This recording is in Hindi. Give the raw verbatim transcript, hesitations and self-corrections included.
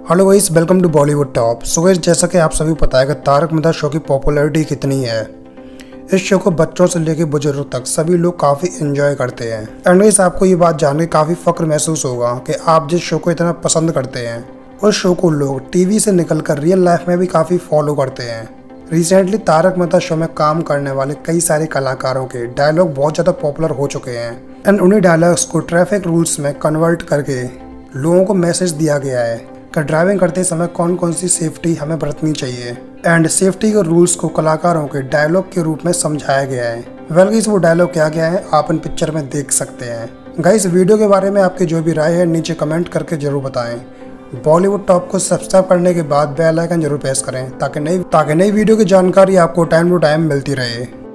Hello guys, welcome to Bollywood top. So guys, जैसा कि आप सभी को पता है कि तारक मेहता शो की पॉपुलैरिटी कितनी है। इस शो को बच्चों से लेकर बुजुर्गों तक सभी लोग काफ़ी एंजॉय करते हैं। एंड गाइस, आपको ये बात जान के काफ़ी फख्र महसूस होगा कि आप जिस शो को इतना पसंद करते हैं उस शो को लोग टीवी से निकलकर रियल लाइफ में भी काफ़ी फॉलो करते हैं। रिसेंटली तारक मेहता शो में काम करने वाले कई सारे कलाकारों के डायलॉग बहुत ज़्यादा पॉपुलर हो चुके हैं एंड उन्हीं डायलॉग्स को ट्रैफिक रूल्स में कन्वर्ट करके लोगों को मैसेज दिया गया है कि ड्राइविंग करते समय कौन कौन सी सेफ्टी हमें बरतनी चाहिए एंड सेफ्टी के रूल्स को कलाकारों के डायलॉग के रूप में समझाया गया है। वेल गाइस, वो डायलॉग क्या गया है आप इन पिक्चर में देख सकते हैं। गाइस, वीडियो के बारे में आपकी जो भी राय है नीचे कमेंट करके जरूर बताएं। बॉलीवुड टॉप को सब्सक्राइब करने के बाद बेल आइकन जरूर प्रेस करें ताकि नई ताकि नई वीडियो की जानकारी आपको टाइम टू टाइम मिलती रहे।